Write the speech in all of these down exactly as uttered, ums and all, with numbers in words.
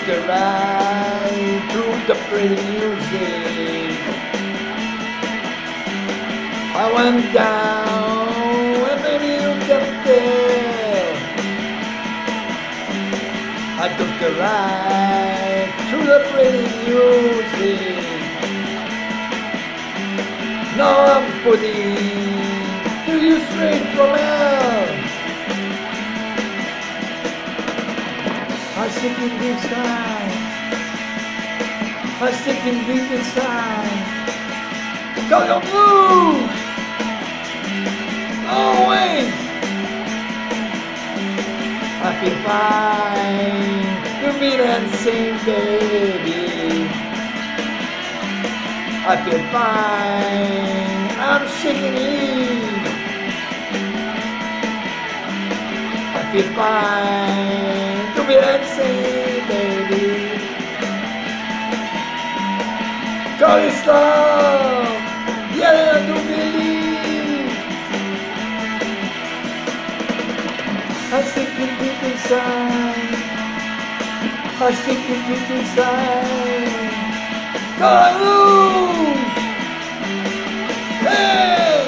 took a ride through the pretty music. I went down, and maybe you can tell. I took a ride through the pretty music. Now I'm putting to you straight from hell. I stick it deep inside. I stick it deep inside. Cause I'm loose. Always. I feel fine. You mean and sing, baby. I feel fine. I'm shaking it. I feel fine. To be dancing, baby. God is love. Yeah, I do believe. I stick it deep inside. I stick it deep inside. God, I lose. Hey!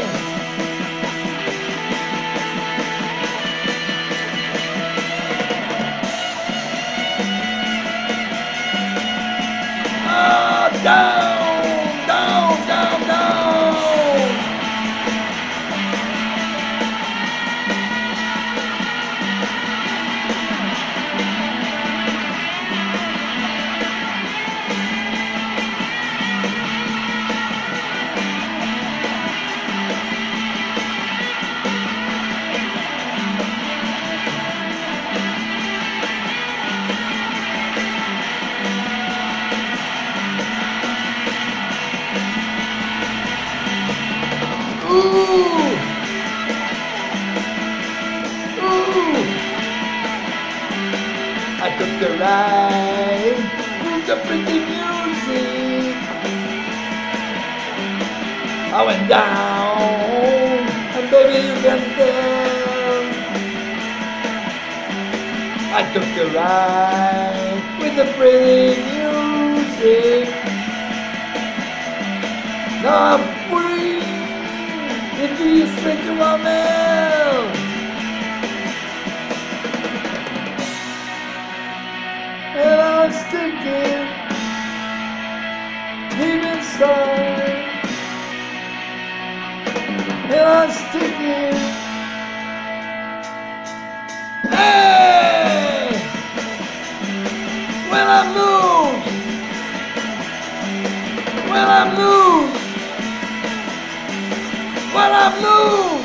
Ah, down, down, down, down. Ooh! Ooh! I took the ride with the pretty music. I went down, and baby you can tell. I took the ride with the pretty music. Now I'm free. It is straight to my mail. And I'm sticking deep inside. And I'm sticking. Hey! When I'm loose. When I'm loose. When I'm loose.